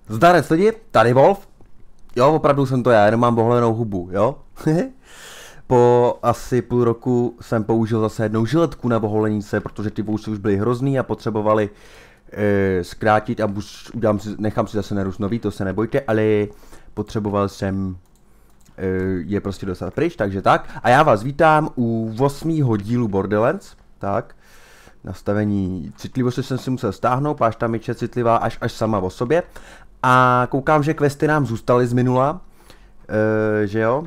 Zdarec lidi, tady Wolf. Jo, opravdu jsem to já, jenom mám bohlenou hubu, jo? Po asi půl roku jsem použil zase jednou žiletku na boholení se, protože ty vousy už byly hrozný a potřebovali zkrátit a nechám si zase narůst nový, to se nebojte, ale potřeboval jsem je prostě dostat pryč, takže tak. A já vás vítám u 8. dílu Borderlands, tak. Nastavení citlivosti jsem si musel stáhnout, páč ta myč je citlivá až sama o sobě. A koukám, že questy nám zůstaly z minula, že jo?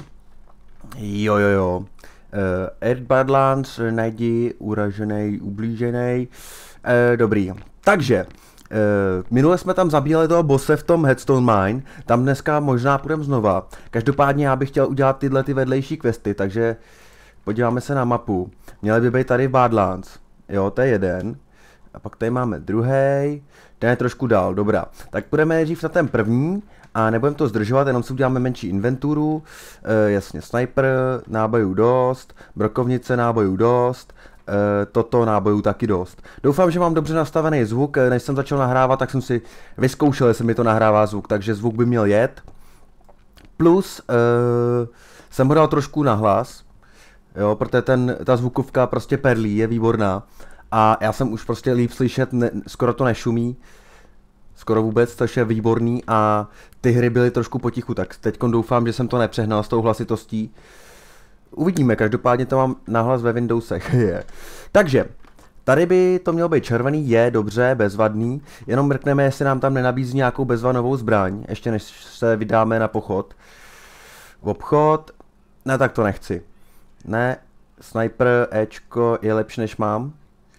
Jo. Earth Badlands, najdi uražený, ublížený. Dobrý. Takže, minule jsme tam zabíjeli toho bose v tom Headstone Mine, tam dneska možná půjdeme znova. Každopádně já bych chtěl udělat tyhle ty vedlejší questy, takže podíváme se na mapu. Měly by být tady Badlands, jo, to je jeden. A pak tady máme druhý, ten je trošku dál, dobrá. Tak půjdeme nejdřív na ten první a nebudeme to zdržovat, jenom si uděláme menší inventuru. Jasně, sniper, nábojů dost, brokovnice, nábojů dost, toto nábojů taky dost. Doufám, že mám dobře nastavený zvuk, než jsem začal nahrávat, tak jsem si vyzkoušel, jestli mi to nahrává zvuk, takže zvuk by měl jet. Plus jsem ho dal trošku nahlas, jo, protože ta zvukovka prostě perlí, je výborná. A já jsem už prostě líp slyšet, skoro to nešumí, skoro vůbec, což je výborný a ty hry byly trošku potichu, tak teď doufám, že jsem to nepřehnal s tou hlasitostí. Uvidíme, každopádně to mám nahlas ve Windowsech. Takže, tady by to mělo být červený, je dobře, bezvadný, jenom mrkneme, jestli nám tam nenabízí nějakou bezvadnovou zbraň, ještě než se vydáme na pochod. Obchod, ne, tak to nechci. Ne, sniper, Ečko je lepší než mám.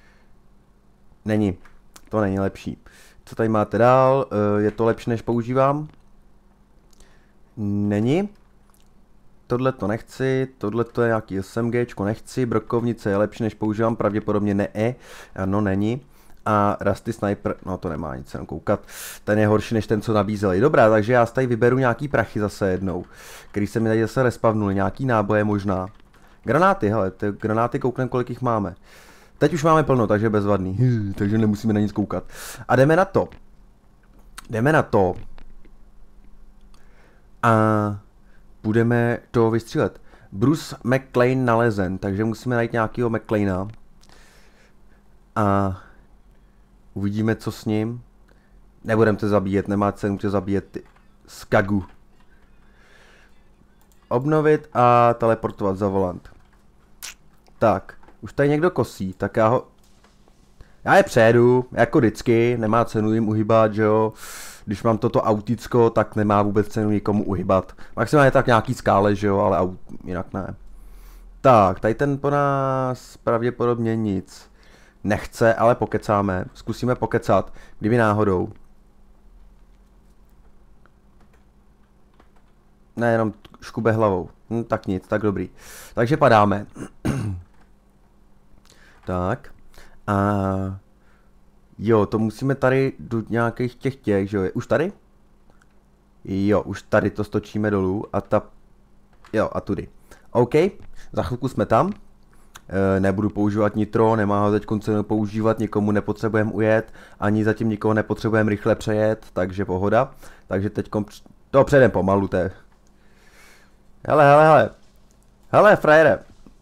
Není, to není lepší. Co tady máte dál? Je to lepší než používám? Není. Tohle to nechci, tohle to je nějaký SMGčko, nechci, brokovnice je lepší než používám, pravděpodobně ne, ano, není. A Rusty Sniper, no to nemá nic, jenom koukat, ten je horší než ten, co nabízeli. Dobrá, takže já tady vyberu nějaký prachy zase jednou, který se mi tady zase respavnuli, nějaký náboje možná. Granáty, hele, ty granáty koukneme, kolik jich máme. Teď už máme plno, takže bezvadný, takže nemusíme na nic koukat. A jdeme na to. A budeme to vystřílet. Bruce McLean nalezen, takže musíme najít nějakého McLeana. A uvidíme, co s ním. Nebudeme to zabíjet, nemá cenu tě zabíjet Skagu. Obnovit a teleportovat za volant. Tak. Už tady někdo kosí, tak já je přejedu, jako vždycky, nemá cenu jim uhybat, že jo. Když mám toto auticko, tak nemá vůbec cenu nikomu uhybat. Maximálně tak nějaký skále, že jo, ale jinak ne. Tak, tady ten po nás pravděpodobně nic nechce, ale pokecáme. Zkusíme pokecat, kdyby náhodou. Ne, jenom škube hlavou. Tak nic, tak dobrý. Takže padáme. Tak. A jo, to musíme tady do nějakých těch, že jo, už tady? Jo, už tady to stočíme dolů a jo, a tudy. OK, za chvilku jsme tam. Nebudu používat nitro, nemá ho teď cenu používat, nikomu nepotřebujeme ujet, ani zatím nikoho nepotřebujeme rychle přejet, takže pohoda. Takže teď to přejdem pomalu, to je. Hele, frajere.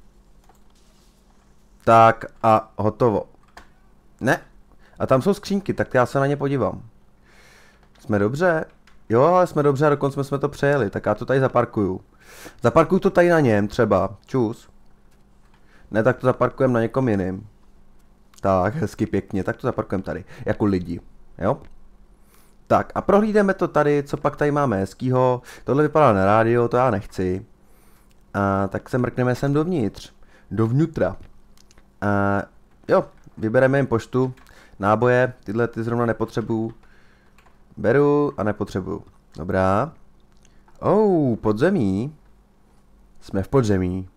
Tak a hotovo. Ne. A tam jsou skřínky, tak já se na ně podívám. Jsme dobře? Jo, ale jsme dobře a dokonce jsme to přejeli, tak já to tady zaparkuju. Zaparkuju to tady na něm třeba. Čus. Ne, tak to zaparkujeme na někom jiným. Tak, hezky pěkně, tak to zaparkujeme tady. Jako lidi. Jo? Tak a prohlídeme to tady, co pak tady máme hezkýho. Tohle vypadá na rádio, to já nechci. A tak se mrkneme sem dovnitř. Dovnitra. A jo, vybereme jim poštu, náboje, tyhle ty zrovna nepotřebuju. Beru a nepotřebuju. Dobrá. Podzemí. Jsme v podzemí.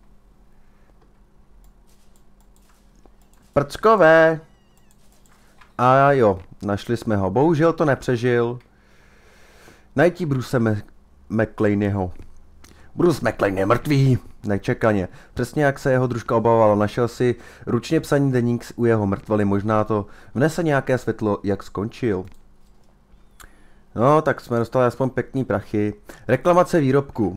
Prckové. A jo, našli jsme ho. Bohužel to nepřežil. Najdi Bruce McLeanyho. Bruce McLean je mrtvý. Nečekaně. Přesně jak se jeho družka obával, našel si ručně psaný deník u jeho mrtvoly, možná to vnese nějaké světlo, jak skončil. No, tak jsme dostali aspoň pěkný prachy. Reklamace výrobků.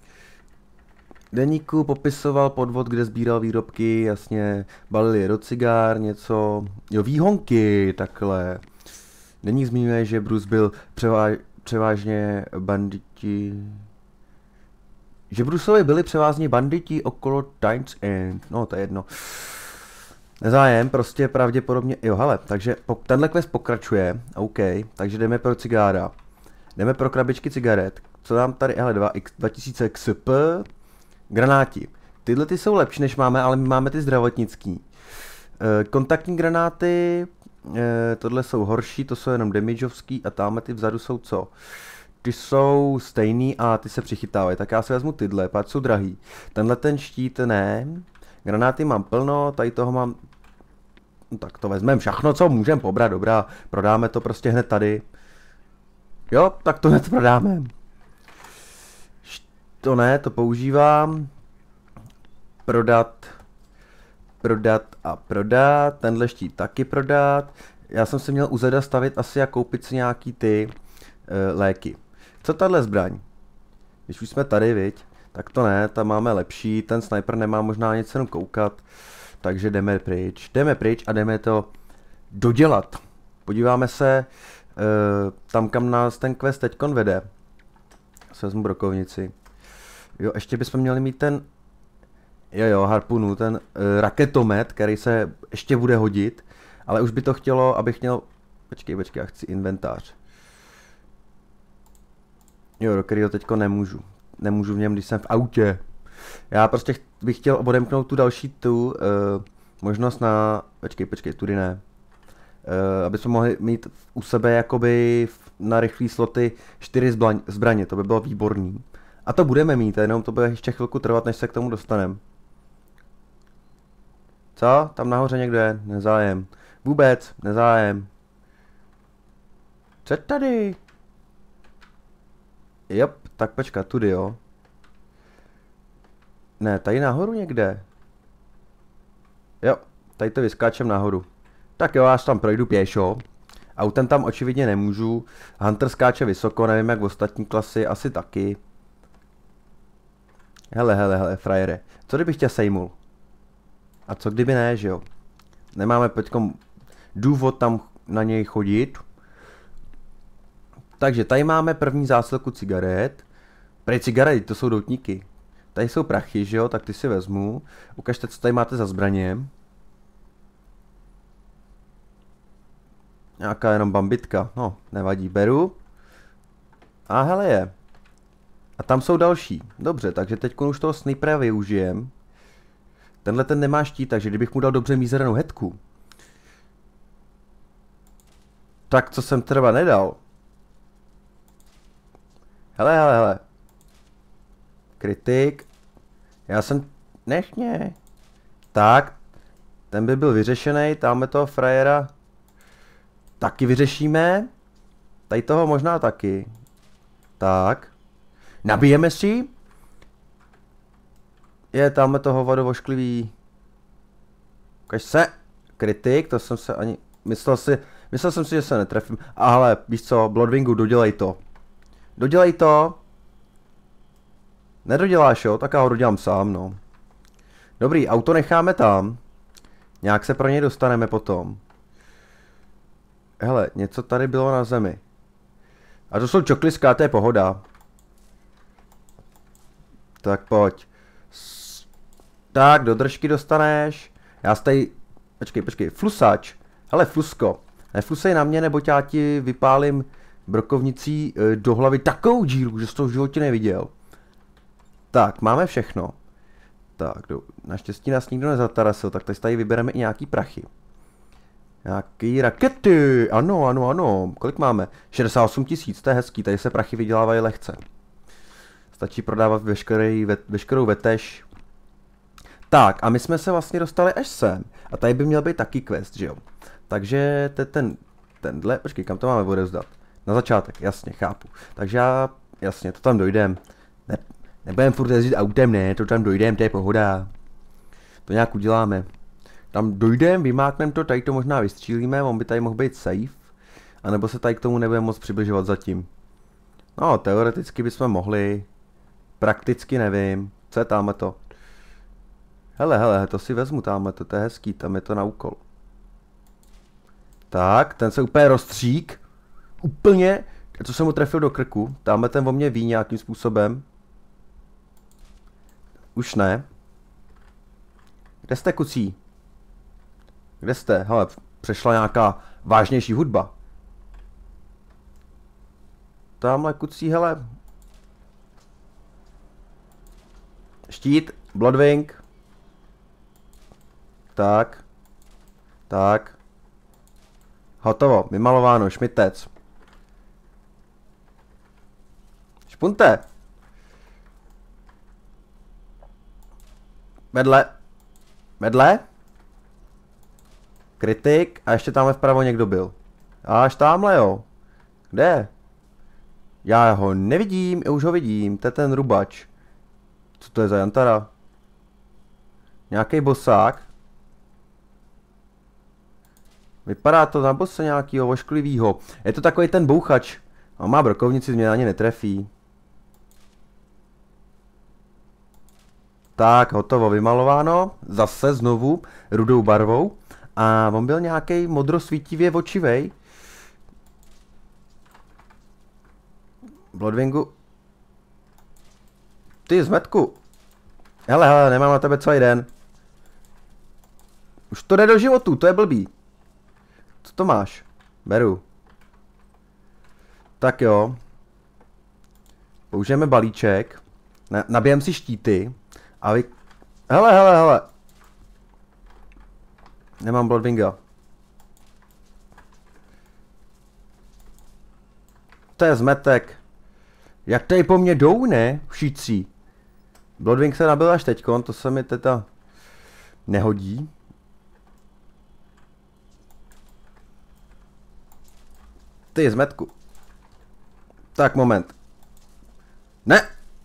Deníku popisoval podvod, kde sbíral výrobky, jasně, balili je do cigár, něco, jo, výhonky, takhle. Deník zmiňuje, že Bruce byl převážně banditi, že Bruceovi byli převážně banditi okolo Times End, no to je jedno. Nezájem, prostě pravděpodobně, jo hele, takže tenhle quest pokračuje, OK, takže jdeme pro cigára. Jdeme pro krabičky cigaret, co nám tady, hele, 2000 XP, granáti. Tyhle ty jsou lepší než máme, ale my máme ty zdravotnický. Kontaktní granáty, tohle jsou horší, to jsou jenom damageovský a tamhle ty vzadu jsou co? Ty jsou stejný a ty se přichytávají, tak já si vezmu tyhle, páč jsou drahý. Tenhle ten štít ne, granáty mám plno, tady toho mám, no tak to vezmeme všechno, co můžeme pobrat, dobrá, prodáme to prostě hned tady. Jo, tak to hned prodáme. To ne, to používám. Prodat a prodat. Tenhle štít taky prodat. Já jsem si měl u Zeda stavit asi a koupit si nějaký ty léky. Co tahle zbraň? Když už jsme tady, viď? Tak to ne, tam máme lepší. Ten sniper nemá možná nic jenom koukat. Takže jdeme pryč a jdeme to dodělat. Podíváme se tam, kam nás ten quest teďkon vede. Se vezmu brokovnici. Jo, ještě bychom měli mít ten, jo, harpunu, ten raketomet, který se ještě bude hodit, ale už by to chtělo, abych měl, počkej, já chci inventář. Jo, do kterého teďko nemůžu v něm, když jsem v autě. Já prostě bych chtěl odemknout tu další možnost na, počkej, tudy ne. Aby jsme mohli mít u sebe jakoby na rychlý sloty 4 zbraně, to by bylo výborný. A to budeme mít, jenom to bude ještě chvilku trvat, než se k tomu dostaneme. Co? Tam nahoře někdo je? Nezájem. Vůbec, nezájem. Co tady? Jop, tak počkat, tudy jo. Ne, tady nahoru někde. Jo, tady to vyskáčem nahoru. Tak jo, já tam projdu pěšo. Autem tam očividně nemůžu. Hunter skáče vysoko, nevím jak v ostatní klasy, asi taky. Hele, frajere. Co kdybych tě sejmul? A co kdyby ne, že jo? Nemáme teďkom důvod tam na něj chodit. Takže tady máme první zásilku cigaret. Prej cigarety, to jsou doutníky. Tady jsou prachy, že jo? Tak ty si vezmu. Ukažte, co tady máte za zbraně. Nějaká jenom bambitka. No, nevadí, beru. A hele je. A tam jsou další. Dobře, takže teď už toho snipera využijem. Tenhle ten nemá štít, takže kdybych mu dal dobře mízerenou hetku. Tak co jsem třeba nedal. Hele. Kritik. Já jsem... Nechně. Tak. Ten by byl vyřešený, tamhle toho frajera taky vyřešíme. Tady toho možná taky. Tak. Nabijeme si. Je tamhle toho vodovošklivý. Ukaž se. Kritik, to jsem se ani... Myslel jsem si, že se netrefím. A hele, víš co, Bloodwingu, dodělej to. Dodělej to. Nedoděláš jo, tak já ho dodělám sám, no. Dobrý, auto necháme tam. Nějak se pro něj dostaneme potom. Hele, něco tady bylo na zemi. A to jsou čokliská, to je pohoda. Tak pojď. Tak, do držky dostaneš. Já tady... Počkej, flusač. Hele, flusko. Neflusej na mě, nebo já ti vypálím brokovnicí do hlavy takovou díru, že jsi to v životě neviděl. Tak, máme všechno. Tak, naštěstí nás nikdo nezatarasil, tak tady vybereme i nějaký prachy. Nějaký rakety, ano. Kolik máme? 68 000, to je hezký, tady se prachy vydělávají lehce. Stačí prodávat veškerou vetež. Tak, a my jsme se vlastně dostali až sem. A tady by měl být taky quest, že jo? Takže tenhle, počkej, kam to máme odevzdat? Na začátek, jasně, chápu. Takže jasně, to tam dojdem. Nebudeme furt jezdit autem, ne, to tam dojdem, to je pohoda. To nějak uděláme. Tam dojdem, vymákneme to, tady to možná vystřílíme, on by tady mohl být safe. A nebo se tady k tomu nebudeme moc přibližovat zatím. No, teoreticky bychom mohli. Prakticky nevím. Co je tamhle to? Hele, to si vezmu tamhle, to je hezký, tam je to na úkol. Tak, ten se úplně rozstřík. Úplně, co jsem mu trefil do krku. Tamhle ten o mě ví nějakým způsobem. Už ne. Kde jste, kucí? Kde jste? Hele, přešla nějaká vážnější hudba. Tamhle, kucí, hele. Štít, Bloodwing. Tak. Tak. Hotovo, vymalováno, šmitec. Špunte. Vedle. Vedle. Kritik. A ještě tamhle vpravo někdo byl. Až tamhle, jo. Kde? Já ho nevidím, já už ho vidím. To je ten rubač. Co to je za jantara? Nějaký bosák. Vypadá to na bose nějakýho ošklivýho. Je to takový ten bouchač. A má brokovnici, mě ani netrefí. Tak, hotovo, vymalováno. Zase znovu rudou barvou. A on byl nějaký modrosvítivě očivej. Bloodwingu. Ty zmetku. Hele, nemám na tebe celý den. Už to jde do životu, to je blbý. Co to máš? Beru. Tak jo. Použijeme balíček. Nabijem si štíty. A vy... Hele. Nemám Bloodwinga. To je zmetek. Jak tady po mně jdou, ne? Všichni. Bloodwing se nabil až teďkon, to se mi teda nehodí. Ty zmetku. Tak, moment. Ne!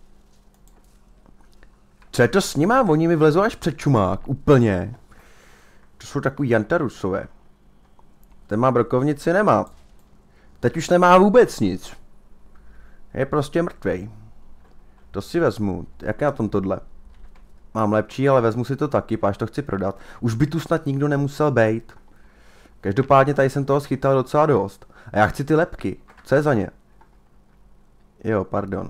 Co je to s nima? Oni mi vlezou až před čumák, úplně. To jsou takový jantarusové. Ten má brokovnici, nemá. Teď už nemá vůbec nic. Je prostě mrtvej. To si vezmu. Jak je na tom tohle? Mám lepší, ale vezmu si to taky, páč to chci prodat. Už by tu snad nikdo nemusel bejt. Každopádně tady jsem toho schytal docela dost. A já chci ty lepky. Co je za ně? Jo, pardon.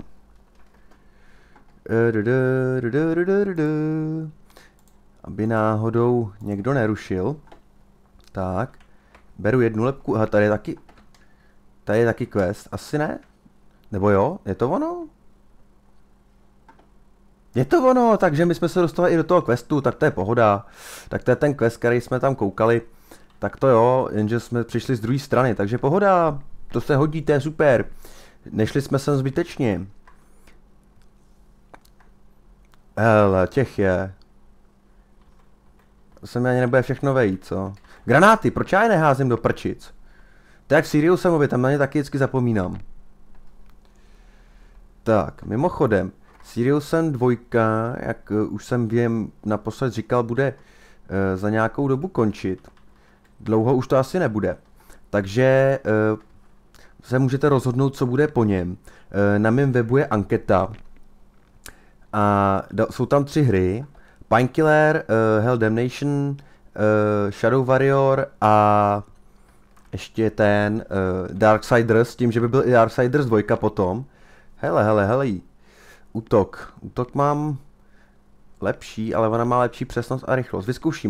Aby náhodou někdo nerušil. Tak. Beru jednu lepku. Aha, tady je taky... Tady je taky quest. Asi ne? Nebo jo? Je to ono? Je to ono, takže my jsme se dostali i do toho questu, tak to je pohoda. Tak to je ten quest, který jsme tam koukali. Tak to jo, jenže jsme přišli z druhé strany, takže pohoda. To se hodí, to je super. Nešli jsme sem zbytečně. Hele, těch je. To se mi ani nebude všechno vejít, co? Granáty, proč já je neházím do prčic? To je jak v Siriusovi, tam na ně taky vždycky zapomínám. Tak, mimochodem, Siriusem 2, jak už jsem věm naposled říkal, bude za nějakou dobu končit. Dlouho už to asi nebude. Takže se můžete rozhodnout, co bude po něm. Na mém webu je anketa. A jsou tam 3 hry. Painkiller, Hell Damnation, Shadow Warrior a ještě ten Darksiders, s tím, že by byl i Darksiders 2 potom. Hele. Útok. Útok mám lepší, ale ona má lepší přesnost a rychlost.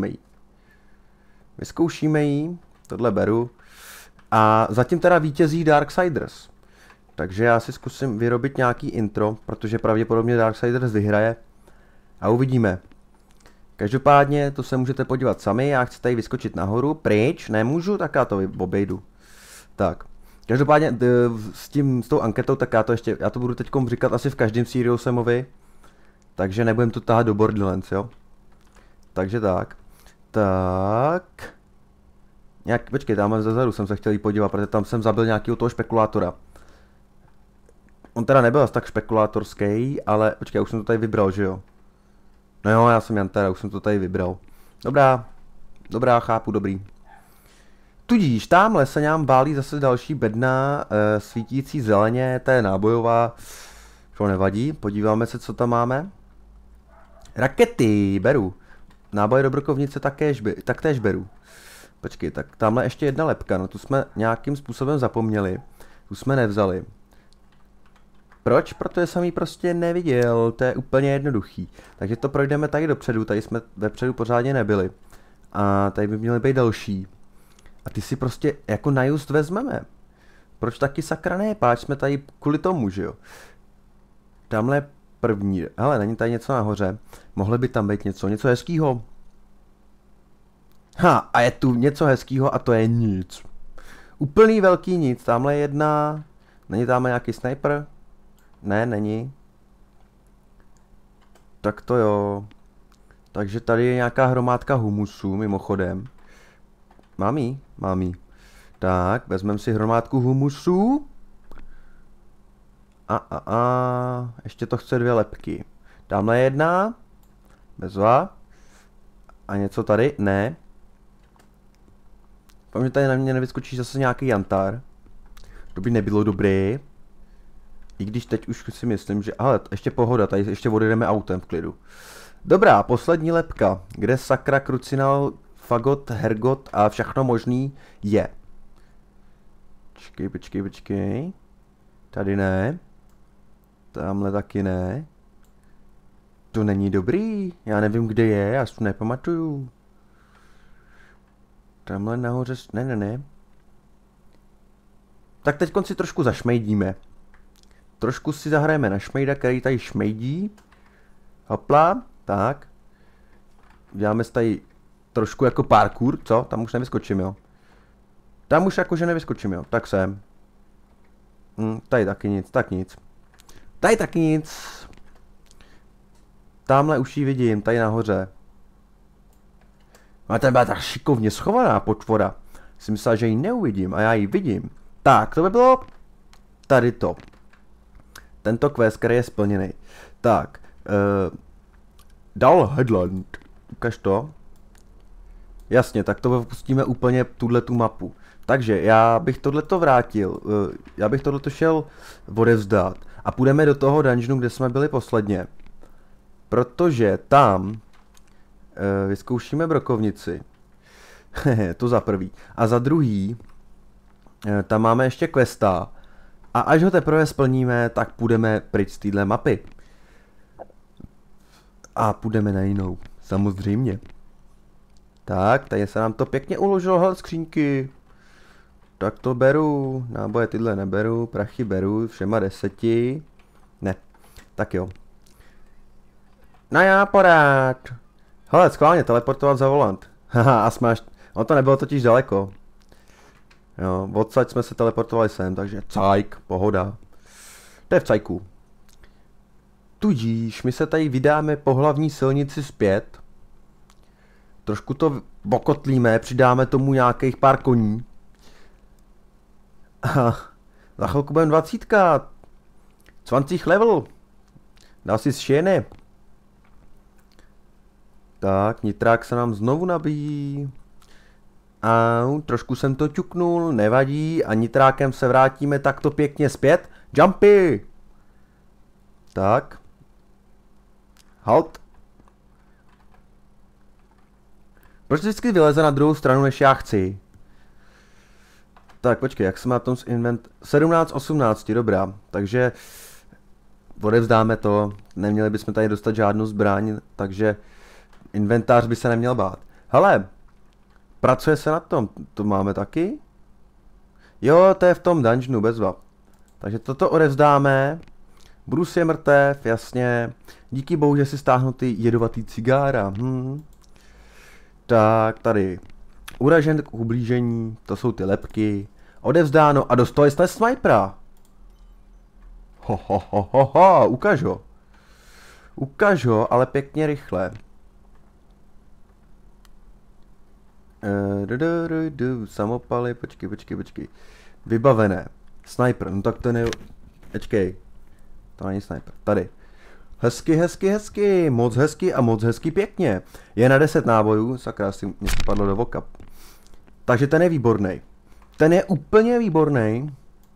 Vyzkoušíme ji. Tohle beru. A zatím teda vítězí Darksiders. Takže já si zkusím vyrobit nějaký intro, protože pravděpodobně Darksiders vyhraje. A uvidíme. Každopádně to se můžete podívat sami, já chci tady vyskočit nahoru, pryč, nemůžu, tak já to obejdu. Tak. Každopádně s tou anketou, tak já to budu teďkom říkat asi v každém Siriusemovi. Takže nebudem to tahat do Borderlands, jo. Takže tak. Tak. Počkej, tam zezadu jsem se chtěl jít podívat, protože tam jsem zabil nějakého toho špekulátora. On teda nebyl asi tak špekulátorský, ale počkej, už jsem to tady vybral, že jo. No jo, já jsem Jantara, už jsem to tady vybral. Dobrá, chápu, dobrý. Tudíž tamhle se nám válí zase další bedna svítící zeleně, to je nábojová, to nevadí, podíváme se, co tam máme. Rakety, beru. Náboje do brokovnice taktéž beru. Počkej, tak tamhle ještě jedna lepka, no tu jsme nějakým způsobem zapomněli. Tu jsme nevzali. Proč? Protože jsem ji prostě neviděl, to je úplně jednoduchý. Takže to projdeme tady dopředu, tady jsme vepředu pořádně nebyli. A tady by měly být další. A ty si prostě jako na just vezmeme. Proč taky sakra ne? Páč jsme tady kvůli tomu, že jo? Tamhle první, hele, není tady něco nahoře. Mohlo by tam být něco hezkýho. Ha, a je tu něco hezkýho a to je nic. Úplný velký nic, tamhle jedna. Není tamhle nějaký sniper? Ne, není. Tak to jo. Takže tady je nějaká hromádka humusu, mimochodem. Mám jí? Mám jí. Tak, vezmeme si hromádku humusu. Ještě to chce 2 lepky. Tamhle jedna. Bezva. A něco tady? Ne. Doufám, že tady na mě nevyskočí zase nějaký jantár. To by nebylo dobré. I když teď už si myslím, že... Ale ještě pohoda, tady ještě odjedeme autem v klidu. Dobrá, poslední lepka. Kde sakra, krucinál, fagot, hergot a všechno možný je. Počkej. Tady ne. Tamhle taky ne. To není dobrý. Já nevím, kde je, já si to nepamatuju. Tamhle nahoře... Ne. Tak teď si trošku zašmejdíme. Trošku si zahrajeme na šmejda, který tady šmejdí. Hopla, tak. Děláme si tady trošku jako parkour, co? Tam už nevyskočím, jo. Tam už jakože nevyskočím, jo. Tak sem. Tady taky nic, tak nic. Tady taky nic. Tamhle už ji vidím, tady nahoře. Ale tady byla tak šikovně schovaná potvora. Jsem myslel, že ji neuvidím a já ji vidím. Tak, to by bylo tady to. Tento quest, který je splněný. Tak, Dull Headland. Ukaž to. Jasně, tak to pustíme úplně tu mapu. Takže já bych tohleto vrátil. Já bych tohleto šel odevzdat. A půjdeme do toho dungeonu, kde jsme byli posledně. Protože tam vyzkoušíme brokovnici. To za prvý. A za druhý, tam máme ještě questa. A až ho teprve splníme, tak půjdeme pryč z téhle mapy. A půjdeme na jinou, samozřejmě. Tak, tady se nám to pěkně uložilo, hele, skřínky. Tak to beru, náboje tyhle neberu, prachy beru, všema 10. Ne, tak jo. No já porád. Hele, schválně teleportovat za volant. Haha, a smáš, to nebylo totiž daleko. Jo, odsaď jsme se teleportovali sem, takže cajk, pohoda. To je v cajku. Tudíž my se tady vydáme po hlavní silnici zpět. Trošku to bokotlíme, přidáme tomu nějakých pár koní. A za chvilku budeme 20. 20 level. Dá si šény. Tak, nitrák se nám znovu nabíjí. A trošku jsem to ťuknul, nevadí. A nitrákem se vrátíme takto pěkně zpět. Jumpy! Tak. Halt. Proč vždycky vyleze na druhou stranu, než já chci? Tak, počkej, jak jsem na tom z invent... 17:18, dobrá. Takže odevzdáme to. Neměli bychom tady dostat žádnou zbraň, takže inventář by se neměl bát. Hele, pracuje se na tom. To máme taky? Jo, to je v tom dungeonu, bezva. Takže toto odevzdáme. Bruce je mrtev, jasně. Díky bohu, že si stáhnu ty jedovatý cigára. Tak, tady. Uražen k ublížení, to jsou ty lepky. Odevzdáno a dostali jsme snipera. Ukaž ho. Ukaž ho, ale pěkně rychle. Samopaly, počkej. Vybavené. Sniper, no tak to ne... Počkej. To není sniper. Tady. Hezky. Moc hezky pěkně. Je na 10 nábojů. Sakra, si mě spadlo do voka. Takže ten je výborný. Ten je úplně výborný.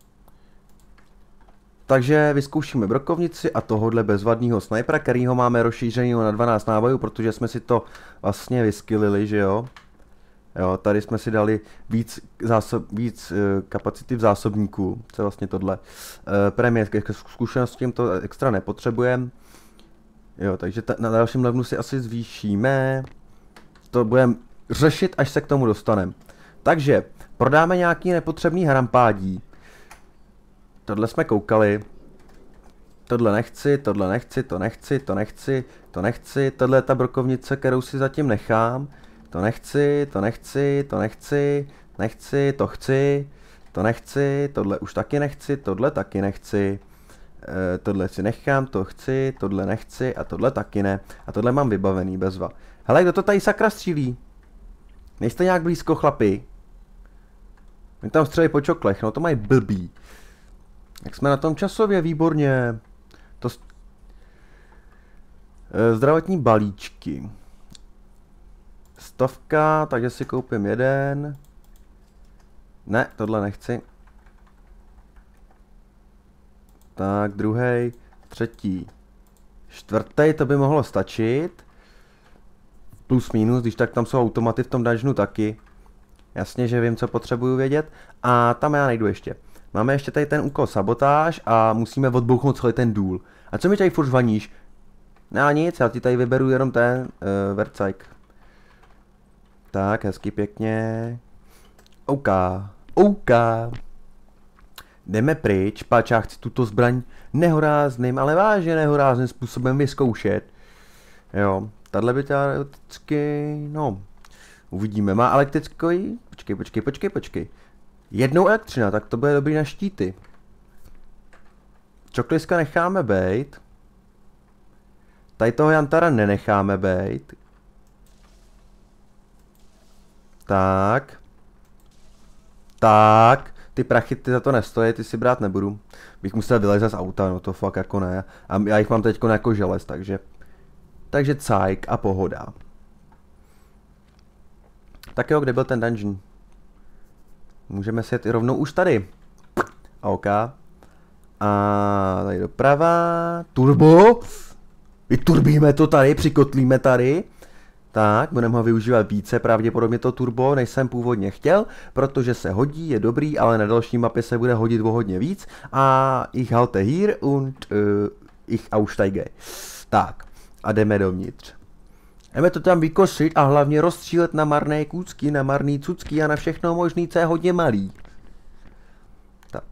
Takže vyzkoušíme brokovnici a tohohle bezvadného snajpera, kterýho máme rozšířenýho na 12 nábojů, protože jsme si to vlastně vyskillili, že jo. Jo, tady jsme si dali víc kapacity v zásobníku, co je vlastně tohle. Prémie ke zkušenostím to extra nepotřebujeme. Jo, takže na dalším levelu si asi zvýšíme. To budeme řešit, až se k tomu dostaneme. Takže prodáme nějaký nepotřebný harampádí. Tohle jsme koukali. Tohle nechci, tohle nechci, to nechci, to nechci, to nechci. Tohle je ta brokovnice, kterou si zatím nechám. To nechci, to nechci, to nechci, nechci, to chci, to nechci, tohle už taky nechci, tohle taky nechci. Tohle si nechám, to chci, tohle nechci a tohle taky ne. A tohle mám vybavený, bezva. Hele, kdo to tady sakra střílí? Nejste nějak blízko, chlapi? Oni tam střelí po čoklech, no to mají blbý. Jak jsme na tom časově, výborně. To zdravotní balíčky. 100, takže si koupím jeden. Ne, tohle nechci. Tak, druhý, třetí, čtvrtý, to by mohlo stačit. Plus minus, když tak tam jsou automaty v tom dungeonu taky. Jasně, že vím, co potřebuju vědět. A tam já najdu ještě. Máme ještě tady ten úkol sabotáž a musíme odbouchnout celý ten důl. A co mi tady furt žvaníš? No nic, já ti tady vyberu jenom ten vercajk. Tak, hezky pěkně. OK. Jdeme pryč, páč, já chci tuto zbraň nehorázným, ale vážně nehorázným způsobem vyzkoušet. Jo, tahle by teoreticky, no, uvidíme. Má elektrický, počkej. Jednou elektřina, tak to bude dobrý na štíty. Čokliska necháme bejt. Tady toho jantara nenecháme bejt. Tak, ty prachy ty za to nestojí, ty si brát nebudu. Bych musel vylezat z auta, no to fakt jako ne. A já jich mám teďko jako želez, takže cajk a pohoda. Tak jo, kde byl ten dungeon? Můžeme si jet i rovnou už tady. OK. A tady doprava. Turbo. Vyturbíme to tady, přikotlíme tady. Tak, budeme ho využívat více, pravděpodobně to turbo, než jsem původně chtěl, protože se hodí, je dobrý, ale na další mapě se bude hodit o hodně víc. A ich halte hier und ich aussteige. Tak, a jdeme dovnitř. Jdeme to tam vykosit a hlavně rozstřílet na marné kůcky, na marný cucky a na všechno možný, co je hodně malý. Tak.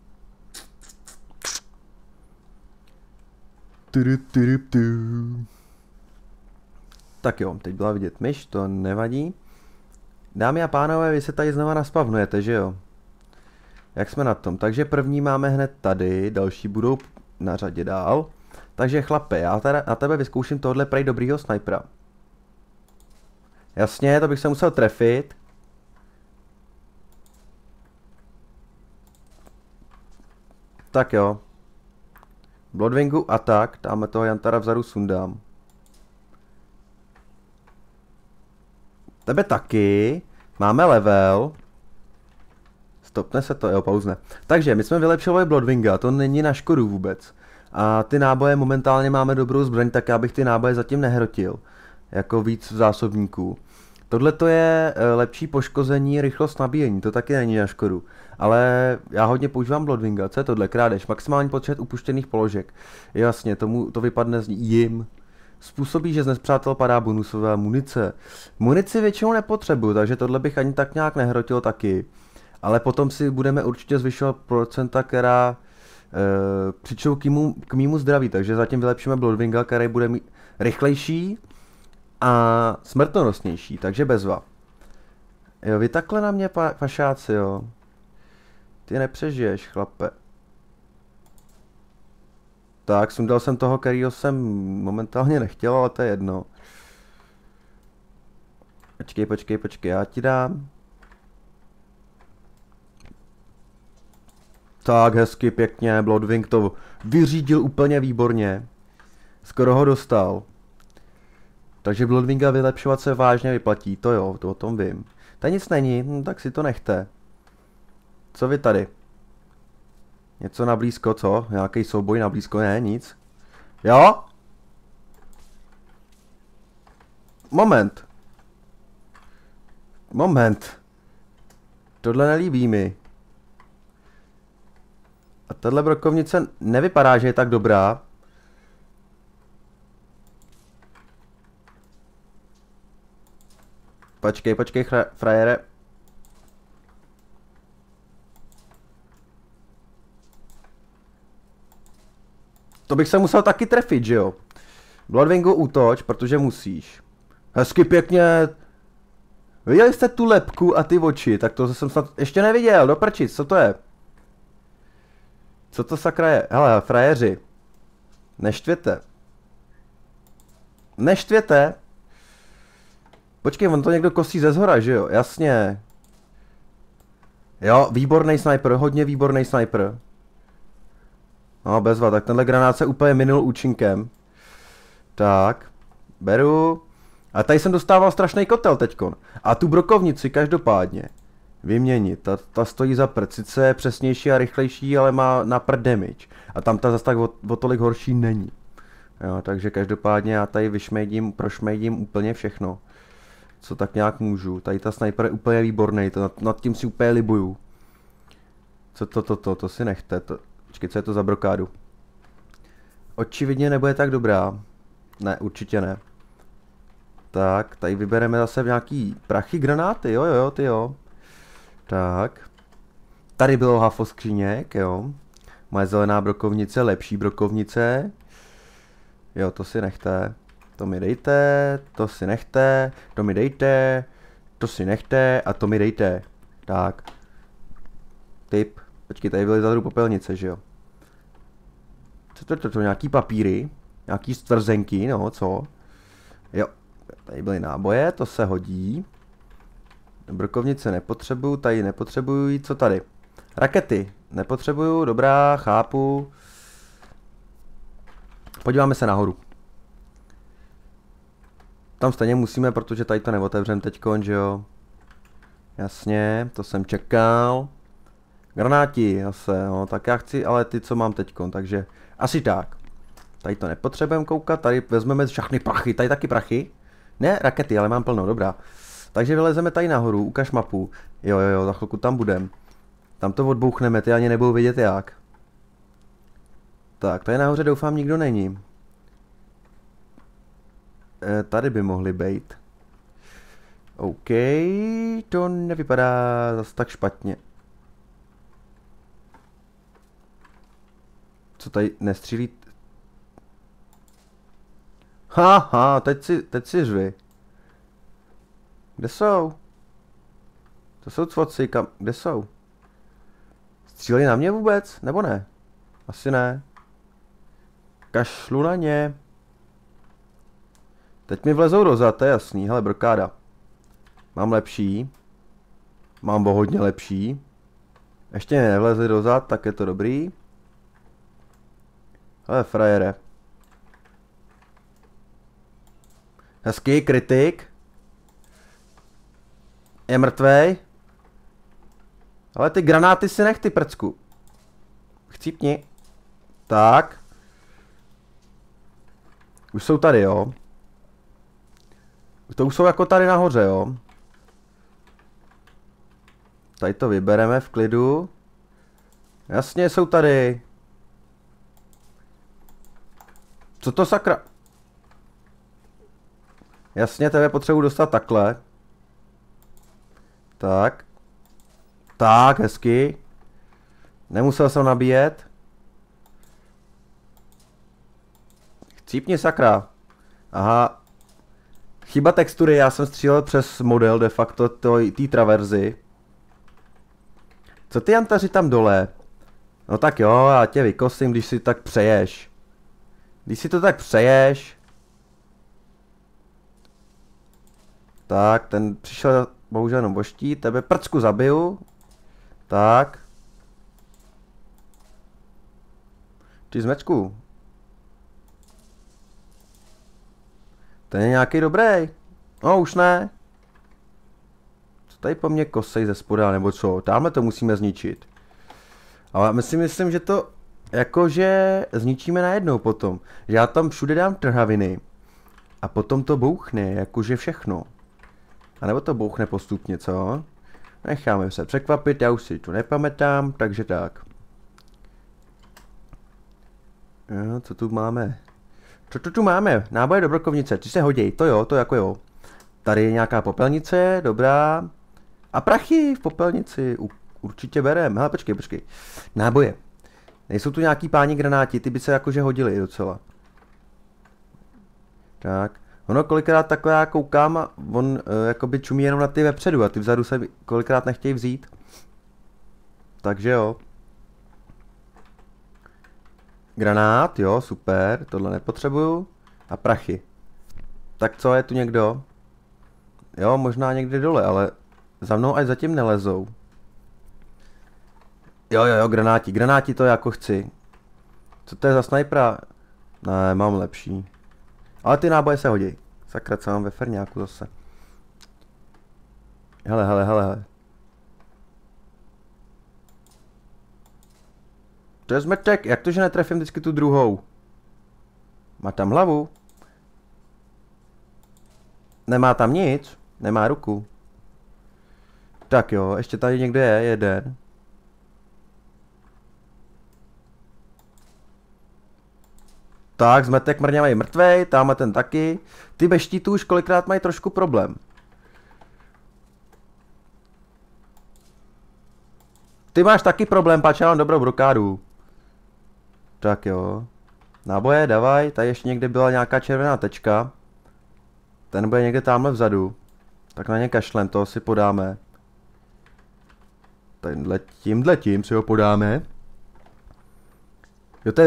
Tak jo, teď byla vidět myš, to nevadí. Dámy a pánové, vy se tady znova naspavnujete, že jo? Jak jsme na tom? Takže první máme hned tady, další budou na řadě dál. Takže chlape, já teda na tebe vyzkouším tohle prej dobrýho snajpera. Jasně, to bych se musel trefit. Tak jo. Bloodwingu a tak, dáme toho jantara vzadu sundám. Tebe taky. Máme level. Stopne se to, jo, pauzne. Takže my jsme vylepšovali Bloodwinga, to není na škodu vůbec. A ty náboje momentálně máme dobrou zbraň, tak já bych ty náboje zatím nehrotil. Jako víc v zásobníků. Tohle to je lepší poškození, rychlost nabíjení, to taky není na škodu. Ale já hodně používám Bloodwinga, co je tohle? Krádež, maximální počet upuštěných položek. Jasně, tomu to vypadne z jim. Způsobí, že z nepřátel padá bonusová munice. Munici většinou nepotřebuju, takže tohle bych ani tak nějak nehrotil taky. Ale potom si budeme určitě zvyšovat procenta, která přičou k mýmu zdraví, takže zatím vylepšíme Bloodwinga, který bude mít rychlejší a smrtonosnější, takže bezva. Jo, vy takhle na mě pašáci, jo. Ty nepřežiješ, chlape. Tak, sundal jsem toho, kterýho jsem momentálně nechtěl, ale to je jedno. Počkej, já ti dám. Tak, hezky, pěkně, Bloodwing to vyřídil úplně výborně. Skoro ho dostal. Takže Bloodwinga vylepšovat se vážně vyplatí, to jo, to o tom vím. Tady nic není, tak si to nechte. Co vy tady? Něco na blízko, co? Nějaký souboj na blízko, ne, nic. Jo? Moment. Moment. Tohle nelíbí mi. A tahle brokovnice nevypadá, že je tak dobrá. Počkej, frajere. To bych se musel taky trefit, že jo? Bloodwingu útoč, protože musíš. Hezky pěkně. Viděli jste tu lebku a ty oči, tak to jsem snad ještě neviděl, do prčic, co to je? Co to sakra je? Hele, frajeři. Neštvěte. Neštvěte? Počkej, on to někdo kosí ze zhora, že jo? Jasně. Jo, výborný sniper, hodně výborný sniper. No, bezva, tak tenhle granát se úplně minul účinkem. Tak, beru. A tady jsem dostával strašný kotel teďkon. A tu brokovnici každopádně vyměnit. Ta stojí za prd. Sice je přesnější a rychlejší, ale má na prd damage. A tam ta zase tak o tolik horší není. Jo, takže každopádně já tady prošmejdím úplně všechno. Co tak nějak můžu. Tady ta sniper je úplně výborný, nad tím si úplně libuju. Co to si nechte. Počkej, co je to za brokádu? Očividně nebude tak dobrá. Ne, určitě ne. Tak, tady vybereme zase nějaký prachy, granáty, jo, ty jo. Tak. Tady bylo hafo skříněk, jo. Moje zelená brokovnice, lepší brokovnice. Jo, to si nechte. To mi dejte, to si nechte, to mi dejte, to si nechte a to mi dejte. Tak. Tip. Počkej, tady byly zadru popelnice, že jo. Co to, nějaký papíry? Nějaký stvrzenky, no, co? Jo. Tady byly náboje, to se hodí. Brokovnice nepotřebuju, tady nepotřebuju, co tady? Rakety, nepotřebuju, dobrá, chápu. Podíváme se nahoru. Tam stejně musíme, protože tady to neotevřem teďkon, že jo? Jasně, to jsem čekal. Granáti, zase, no, tak já chci, ale ty, co mám teďkon, takže asi tak. Tady to nepotřebujeme koukat, tady vezmeme všechny prachy, tady taky prachy. Ne, rakety, ale mám plno, dobrá. Takže vylezeme tady nahoru, ukaž mapu. Jo, za chvilku tam budem. Tam to odbouchneme, ty ani nebudou vědět jak. Tak, tady nahoře doufám nikdo není. Tady by mohli být. OK, to nevypadá zase tak špatně. Co tady nestřílí? Haha, teď si řvi. Kde jsou? To jsou cvoci, kde jsou? Stříleli na mě vůbec? Nebo ne? Asi ne. Kašlu na ně. Teď mi vlezou dozad, to je jasný. Hele, brokáda. Mám lepší. Mám o hodně lepší. Ještě nevlezli dozad, tak je to dobrý. Hele, frajere. Hezký, kritik. Je mrtvej. Ale ty granáty si nech, ty prcku. Chcípni. Tak. Už jsou tady, jo. To už jsou jako tady nahoře, jo. Tady to vybereme v klidu. Jasně, jsou tady. Co to sakra? Jasně, tebe potřebuji dostat takhle. Tak. Tak, hezky. Nemusel jsem nabíjet. Chcípni, sakra. Aha. Chyba textury, já jsem střílel přes model de facto té traverzy. Co ty jantaři tam dole? No tak jo, já tě vykosím, když si tak přeješ. Když si to tak přeješ. Tak, ten přišel bohužel jenom boští, tebe prcku zabiju. Tak. Ty zmečku. Ten je nějaký dobrý. No už ne. Tady po mně kosej ze spoda, nebo co? Tamhle to musíme zničit. Ale myslím, že to jakože zničíme najednou potom. Že já tam všude dám trhaviny. A potom to bouchne, jakože všechno. A nebo to bouchne postupně, co? Necháme se překvapit, já už si to nepamatám, takže tak. Jo, co tu máme? Co to tu máme? Náboje do brokovnice, ty se hodí, to jo, to jako jo. Tady je nějaká popelnice, dobrá. A prachy v popelnici, určitě berem. Hele, počkej. Náboje. Nejsou tu nějaký páni granáti, ty by se jakože hodili docela. Tak. Ono kolikrát takhle já koukám a on jakoby čumí jenom na ty vepředu a ty vzadu se kolikrát nechtějí vzít. Takže jo. Granát, jo, super, tohle nepotřebuju. A prachy. Tak co, je tu někdo? Jo, možná někde dole, ale za mnou ať zatím nelezou. Jo, granáti to jako chci. Co to je za snajpera? Ne, mám lepší. Ale ty náboje se hodí. Sakra, co mám ve ferňáku zase. Hele. To je zmetek, jak to, že netrefím vždycky tu druhou? Má tam hlavu? Nemá tam nic? Nemá ruku? Tak jo, ještě tady někde je jeden. Tak, zmetek mrňavej mrtvej, tamhle ten taky. Ty bez štítů už kolikrát mají trošku problém. Ty máš taky problém, pač já mám dobrou brokádu. Tak jo. Náboje, davaj, tady ještě někde byla nějaká červená tečka. Ten bude někde tamhle vzadu. Tak na ně kašlem, toho si podáme. Tímhletím si ho podáme. Jo, to je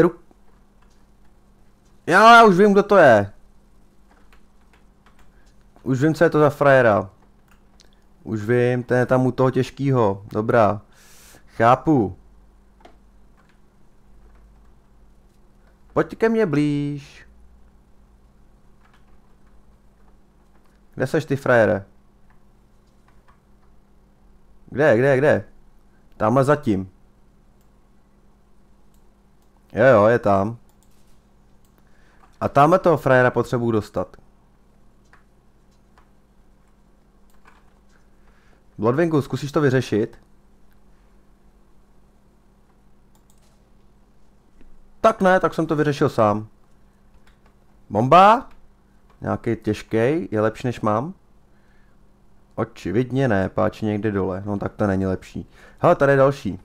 já už vím, kdo to je. Už vím, co je to za frajera. Už vím, ten je tam u toho těžkýho. Dobrá. Chápu. Pojď ke mně blíž. Kde seš ty, frajere? Kde? Tamhle zatím. Jo, je tam. A tamhle toho frajera potřebuji dostat. Bloodwingu, zkusíš to vyřešit? Tak ne, tak jsem to vyřešil sám. Bomba? Nějaký těžký, je lepší než mám? Očividně ne, páč někde dole, no tak to není lepší. Hele, tady je další.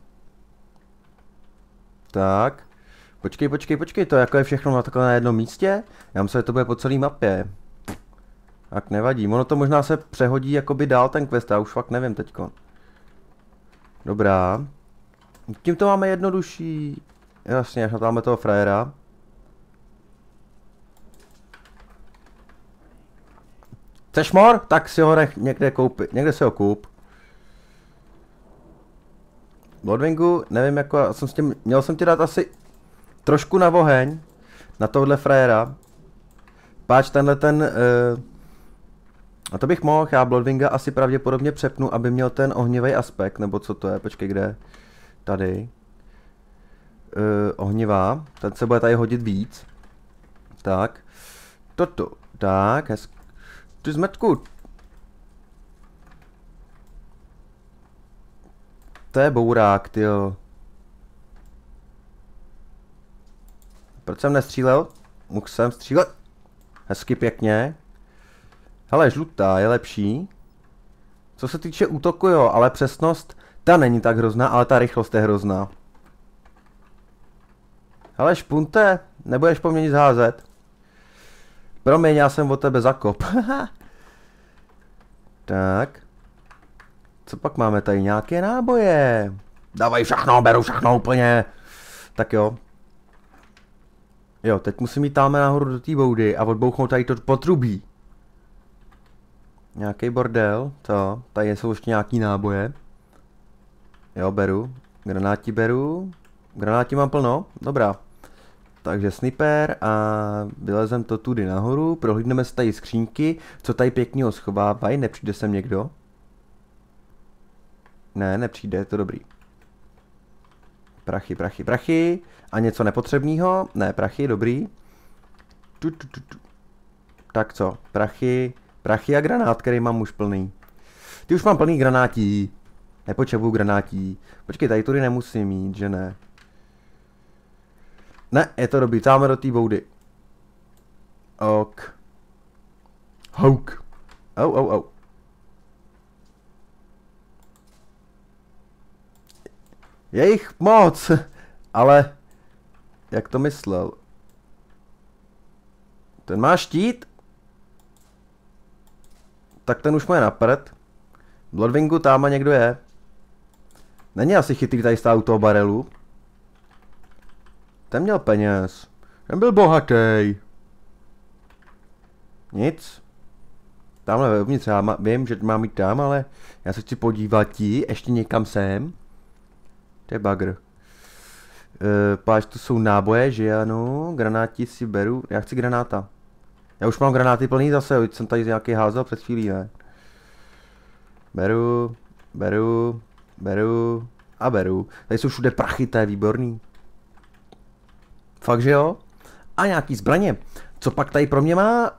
Tak. Počkej, to jako je všechno na takhle na jednom místě? Já myslím, že to bude po celé mapě. Tak nevadí, ono to možná se přehodí jakoby dál ten quest, já už fakt nevím teďko. Dobrá. Tím to máme jednodušší. Jasně, až natáme toho frajera. Chceš mor? Tak si ho nech někde koupit, někde si ho koup. Bloodwingu, nevím jako, měl jsem ti dát asi trošku na oheň, na tohle frajera. Páč tenhle ten, a to bych mohl, já Bloodwinga asi pravděpodobně přepnu, aby měl ten ohnivý aspekt, nebo co to je, počkej, kde? Tady. Ohnivá, ten se bude tady hodit víc. Tak. Toto, tak, hezky. Ty zmetku. To je bourák, tyjo. Proč jsem nestřílel? Mohl jsem střílet. Hezky pěkně. Hele, žlutá je lepší. Co se týče útoku, jo, ale přesnost, ta není tak hrozná, ale ta rychlost je hrozná. Hele, špunte, nebudeš po mně nic házet. Promiň, já jsem od tebe zakop. Tak. Co pak máme tady? Nějaké náboje. Dávaj všechno, beru všechno úplně. Tak jo. Jo, teď musím jít tamhle nahoru do té boudy a odbouchnout tady to potrubí. Nějaký bordel, co? Tady jsou ještě nějaký náboje. Jo, beru. Granáti beru. Granáti mám plno, dobrá. Takže sniper a vylezem to tudy nahoru, prohlídneme si tady skřínky, co tady pěknýho schovávají, nepřijde sem někdo. Ne, nepřijde, je to dobrý. Prachy, prachy, prachy. A něco nepotřebného? Ne, prachy, dobrý. Tak co? Prachy, prachy a granát, který mám už plný. Ty už mám plný granátí. Nepotřebuju granátí. Počkej, tady tudy nemusím mít, že ne? Ne, je to dobrý, táme do té boudy. Ok. Houk. Au. Je jich moc, ale jak to myslel? Ten má štít? Tak ten už mu je na prd. Bloodwingu táma někdo je. Není asi chytrý tady stál u toho barelu. Ten měl peněz. Ten byl bohatý. Nic. Tamhle vevnitř, já vím, že mám jít tam, ale já se chci podívat ti, ještě někam sem. To je bagr. Páč, to jsou náboje, že ano, granáti si beru, já chci granáta. Já už mám granáty plný zase, už jsem tady nějaký házel před chvílí, ne? Beru a beru. Tady jsou všude prachy, to je výborný. Fakt, že jo? A nějaký zbraně. Co pak tady pro mě má?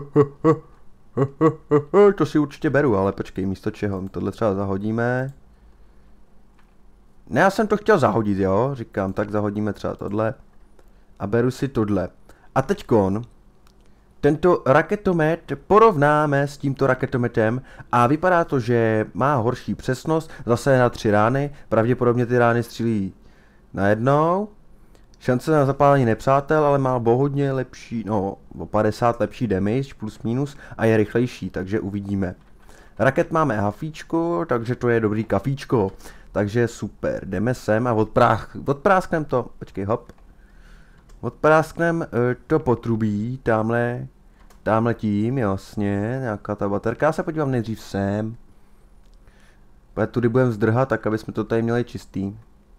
To si určitě beru, ale počkej, místo čeho? Tohle třeba zahodíme. Ne, já jsem to chtěl zahodit, jo? Říkám, tak zahodíme třeba tohle. A beru si tohle. A teďkon tento raketomet porovnáme s tímto raketometem a vypadá to, že má horší přesnost, zase na 3 rány, pravděpodobně ty rány střílí najednou. Šance na zapálení nepřátel, ale má hodně lepší, no o 50 lepší damage plus minus a je rychlejší, takže uvidíme. Raket máme hafíčko, takže to je dobrý kafíčko, takže super, jdeme sem a odprásknem to, počkej hop. Odprásknem to potrubí, tamhle tím, jasně, nějaká ta baterka, já se podívám nejdřív sem. Tudy budeme zdrhat, tak aby jsme to tady měli čistý.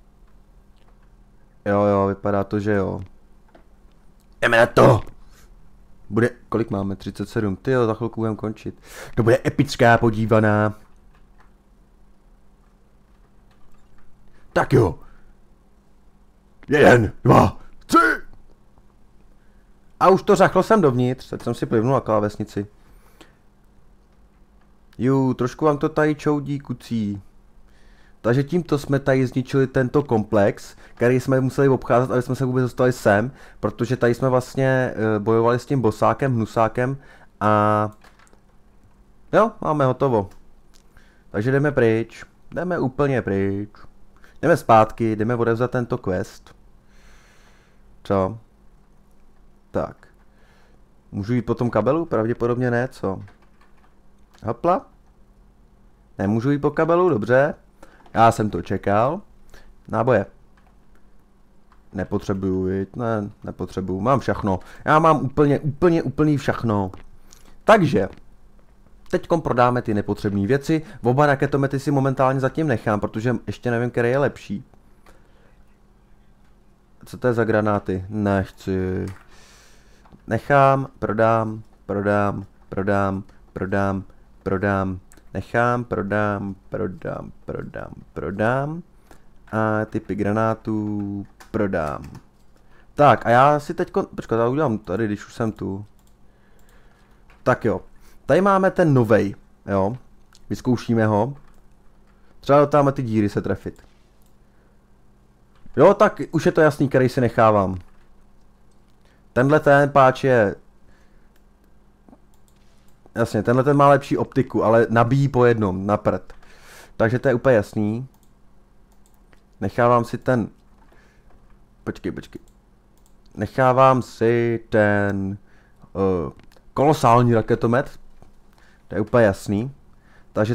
Jo, vypadá to, že jo. Jdeme na to! Bude, kolik máme? 37, tyjo, za chvilku budeme končit. To bude epická podívaná. Tak jo. 1, 2, 3. A už to řachlo jsem dovnitř, teď jsem si plivnul na klávesnici. Trošku vám to tady čoudí kucí. Takže tímto jsme tady zničili tento komplex, který jsme museli obcházet, aby jsme se vůbec dostali sem, protože tady jsme vlastně bojovali s tím bosákem, hnusákem a jo, máme hotovo. Takže jdeme pryč, jdeme úplně pryč. Jdeme zpátky, jdeme odevzat tento quest. Co? Tak. Můžu jít po tom kabelu? Pravděpodobně ne, co? Hopla. Nemůžu jít po kabelu, dobře. Já jsem to čekal. Náboje. Nepotřebuju jít, ne, nepotřebuju, mám všechno. Já mám úplný všechno. Takže, teďkom prodáme ty nepotřebné věci. Oba raketomety si momentálně zatím nechám, protože ještě nevím, který je lepší. Co to je za granáty? Nechci. Nechám, prodám. Nechám, prodám. A typy granátů prodám. Tak a já si teďko, počkat, já udělám tady, když už jsem tu. Tak jo, tady máme ten novej, jo. Vyzkoušíme ho. Třeba do tamhle ty díry se trefit. Jo, tak už je to jasný, který si nechávám. Tenhle ten páč je... Jasně, tenhle ten má lepší optiku, ale nabíjí po jednom, na prd. Takže to je úplně jasný. Nechávám si ten... Počkej. Nechávám si ten... kolosální raketomet. To je úplně jasný. Takže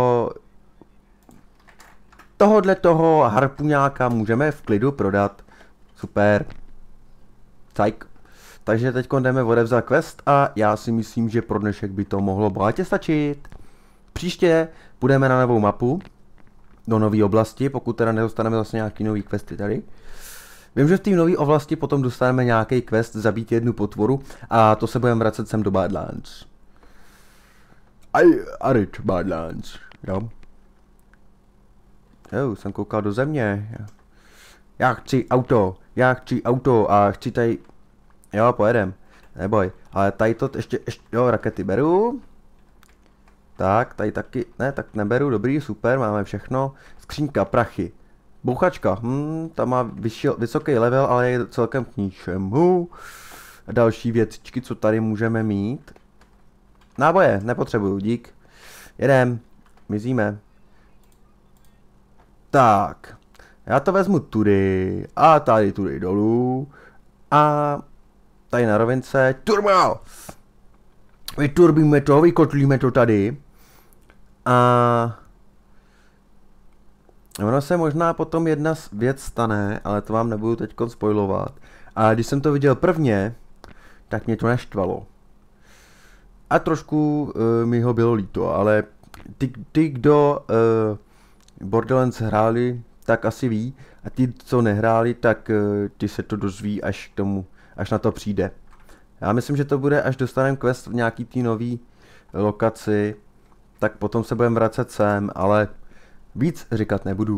tohoto harpuňáka můžeme v klidu prodat. Super. Cajk. Takže teď jdeme odevzat quest a já si myslím, že pro dnešek by to mohlo bohatě stačit. Příště půjdeme na novou mapu, do nové oblasti, pokud teda nedostaneme zase nějaký nový questy tady. Vím, že v té nové oblasti potom dostaneme nějaký quest zabít jednu potvoru a to se budeme vracet sem do Badlands. Arid Badlands, jo. Jo, jsem koukal do země. Já chci auto a chci tady... Jo, pojedem. Neboj, ale tady to ještě, jo, rakety beru. Tak, tady taky, ne, tak neberu, dobrý, super, máme všechno. Skřínka, prachy. Bouchačka, ta má vysoký level, ale je celkem k ničemu. Další věcičky, co tady můžeme mít. Náboje, nepotřebuju, dík. Jedem, mizíme. Tak, já to vezmu tudy a tady tudy dolů. A tady na rovince, turbo! Vyturbíme to, vykotlíme to tady. A ono se možná potom jedna věc stane, ale to vám nebudu teď spoilovat. A když jsem to viděl prvně, tak mě to naštvalo. A trošku mi ho bylo líto, ale ty kdo Borderlands hráli, tak asi ví. A ty, co nehráli, tak ty se to dozví až k tomu, až na to přijde. Já myslím, že to bude, až dostaneme quest v nějaký té nový lokaci, tak potom se budeme vracet sem, ale víc říkat nebudu.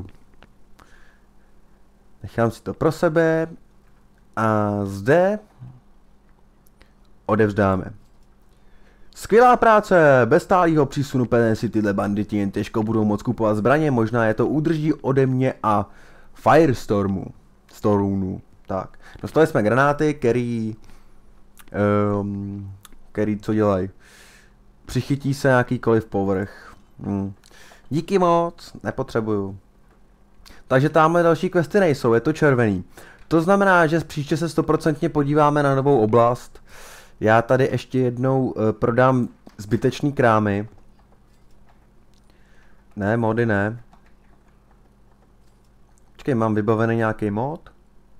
Nechám si to pro sebe a zde odevzdáme. Skvělá práce! Bez stálého přísunu peněz si tyhle banditi jen těžko budou moct kupovat zbraně, možná je to udrží ode mě a Firestormu. Tak, dostali jsme granáty, který co dělají? Přichytí se jakýkoliv povrch. Díky moc, nepotřebuju. Takže tamhle další questy nejsou, je to červený. To znamená, že příště se 100% podíváme na novou oblast. Já tady ještě jednou prodám zbytečný krámy. Ne, mody ne. Počkej, mám vybavený nějaký mod?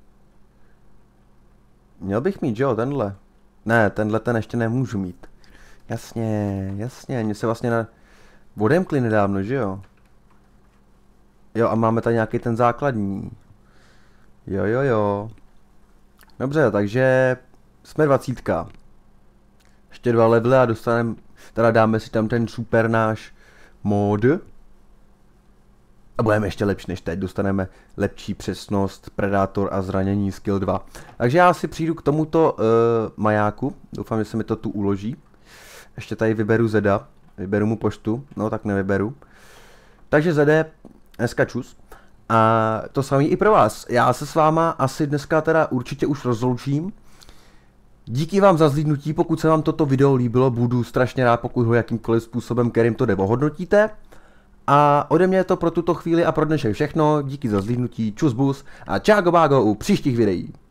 Měl bych mít, že jo, tenhle. Ne, tenhle ten ještě nemůžu mít. Jasně, mě se vlastně odemkli nedávno, že jo? Jo, a máme tady nějaký ten základní. Jo. Dobře, takže jsme 20. Ještě 2 levely a dostaneme, teda dáme si tam ten super náš mod. A budeme ještě lepší než teď, dostaneme lepší přesnost, predátor a zranění skill 2. Takže já si přijdu k tomuto majáku, doufám, že se mi to tu uloží. Ještě tady vyberu Zeda, vyberu mu poštu, no tak nevyberu. Takže Zede, dneska čus. A to samý i pro vás. Já se s váma asi dneska teda určitě už rozloučím. Díky vám za zhlídnutí, pokud se vám toto video líbilo, budu strašně rád, pokud ho jakýmkoliv způsobem, kterým to jde, ohodnotíte. A ode mě je to pro tuto chvíli a pro dnešek všechno, díky za zhlídnutí, čus bus a čágo bágo u příštích videí.